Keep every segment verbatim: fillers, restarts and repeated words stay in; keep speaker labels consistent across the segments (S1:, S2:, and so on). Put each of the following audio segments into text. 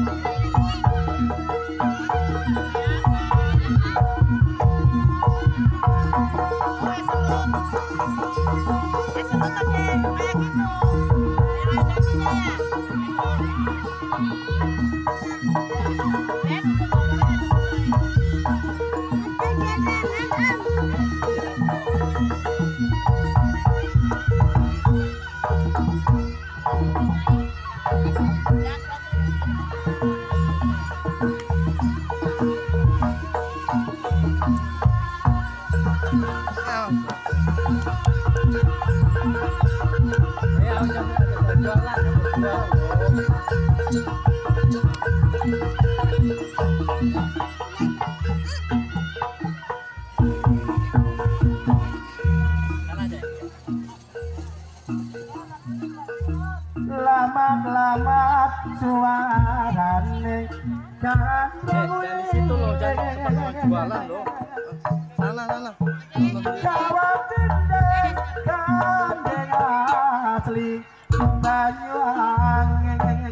S1: Lamat-lamat suarane jangan
S2: dari situ loh, jangan tempat jualan loh. Sana sana.
S1: Jawa gendeng gandeng asli Banyuwangi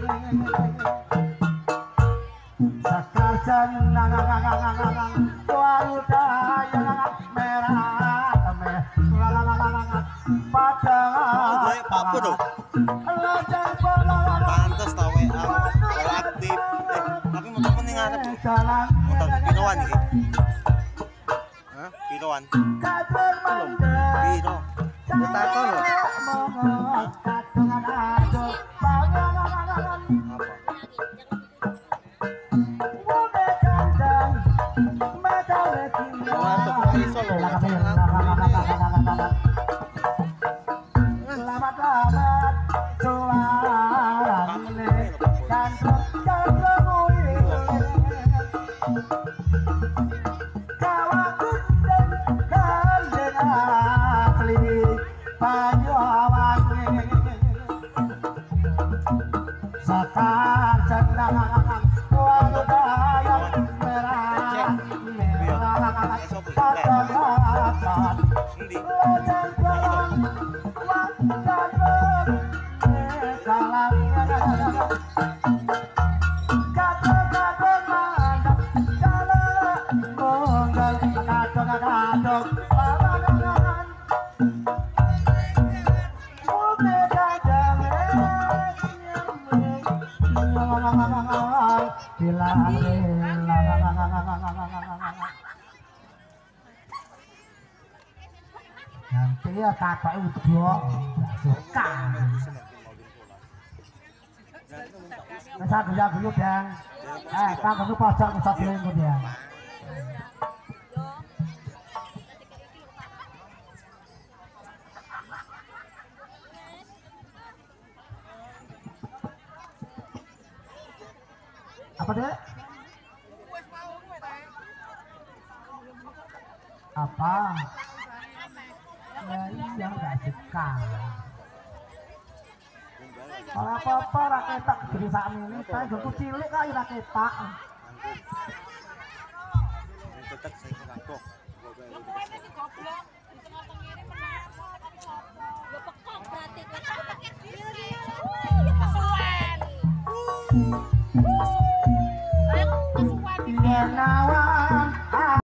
S1: sakajan warudaya merah merah padang
S3: apa tuh? Pantes tau W A aktif. Eh, tapi motor mending ngarep. Motor piroan iki. Hah? Piroan. Piro?
S2: Betakon loh.
S1: Nanti ya kakak udah nggak suka. Masa kerja dulu dan eh tak perlu pajak bisa beli kemudian. Apa deh? Apa? Ya iya nggak suka. Kalau apa-apa raketak jadi saat ini, saya jemput cilik kali raketak.
S3: Tetap saya ngakok.
S1: Ya nawa